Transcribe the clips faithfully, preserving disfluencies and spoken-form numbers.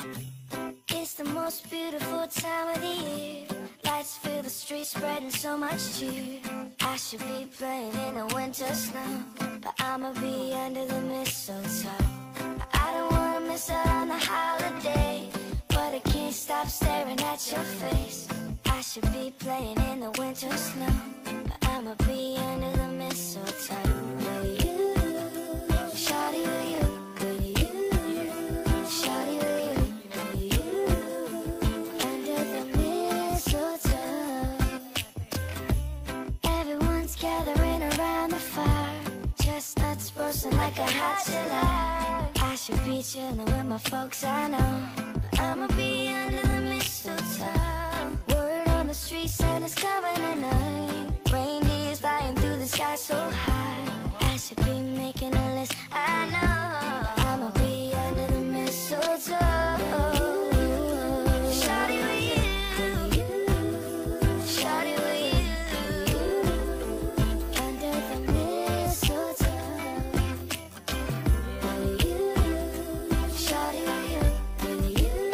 It's the most beautiful time of the year. Lights fill the streets, spreading so much cheer. I should be playing in the winter snow, but I'ma be under the mistletoe. I don't wanna miss out on the holiday, but I can't stop staring at your face. I should be playing in the winter snow, but I'ma be under the mistletoe. With you, shawty, with you, with you, shawty, with you, with you, under the mistletoe. Everyone's gathering around the fire, chestnuts roasting like a hot July. I should be chilling with my folks, I know, but I'ma be under the mistletoe. Word on the street said it's coming tonight. Reindeers flying through the sky so high. I should be making a list, I know. I'ma be under the mistletoe. Shawty with you, shawty with you, under the mistletoe. With you, shawty with you, with you,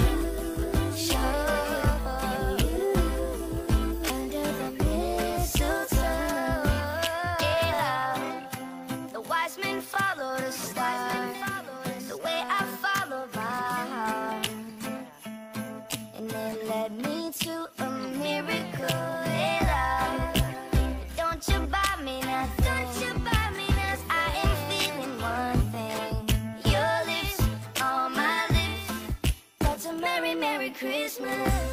shawty with you, under the mistletoe. Yeah, the wise men follow the star, the way I follow my heart, and it led me to a miracle. Yeah, don't you buy me nothing, don't you buy me nothing. I am feeling one thing, your lips on my lips. That's a merry, merry Christmas.